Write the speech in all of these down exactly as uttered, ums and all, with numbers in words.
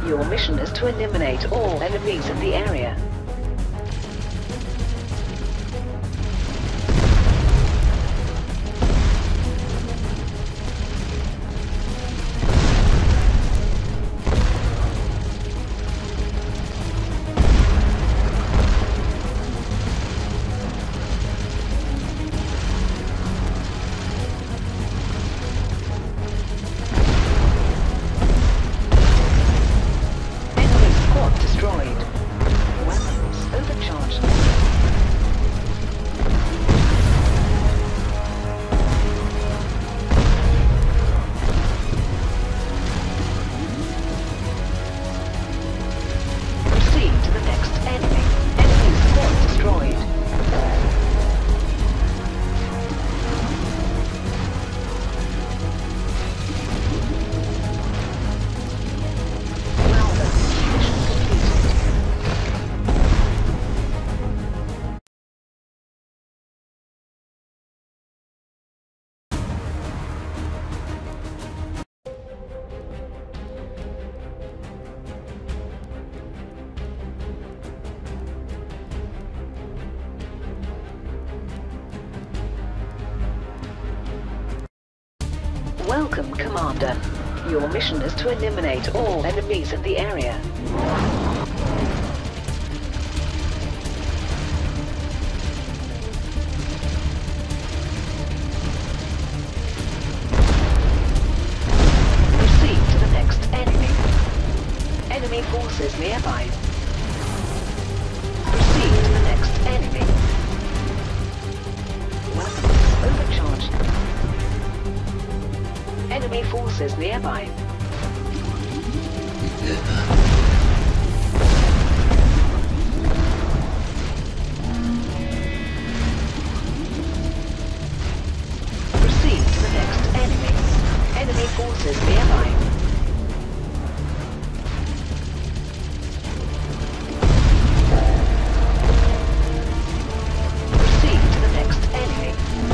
Your mission is to eliminate all enemies in the area. Welcome, Commander. Your mission is to eliminate all enemies in the area. Proceed to the next enemy. Enemy forces nearby. Proceed to the next enemy. Weapons overcharged. Enemy forces nearby. Proceed to the next enemy. Enemy forces nearby. Proceed to the next enemy.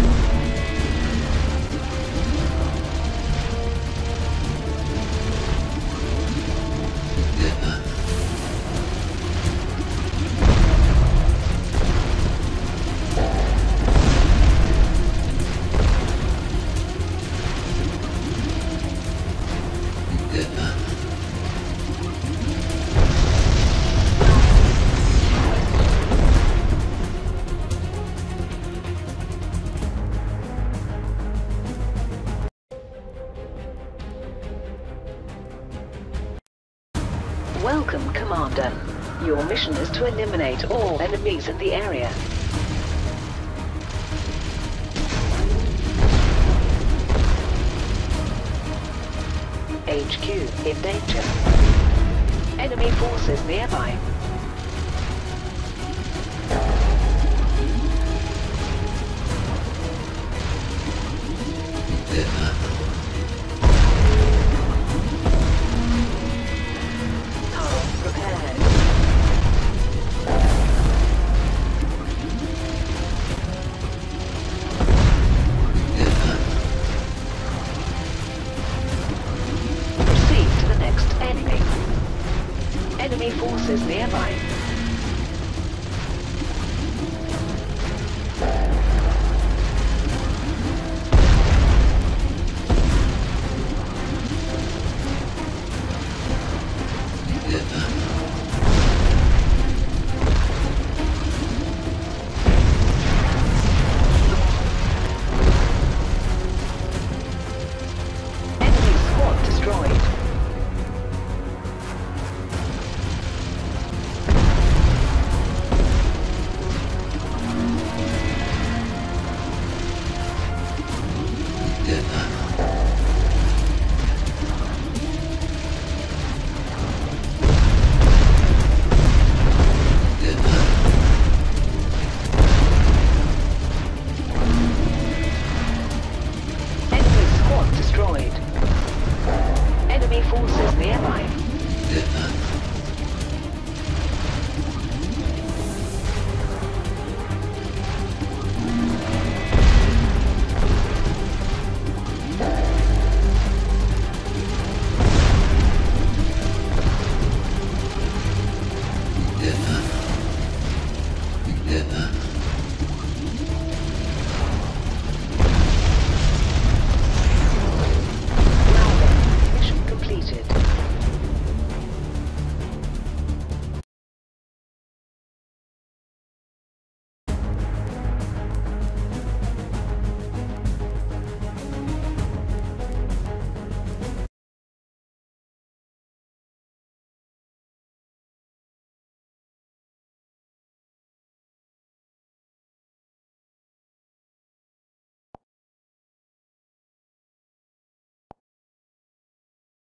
Welcome, Commander. Your mission is to eliminate all enemies in the area. H Q in danger. Enemy forces nearby. Enemy forces nearby.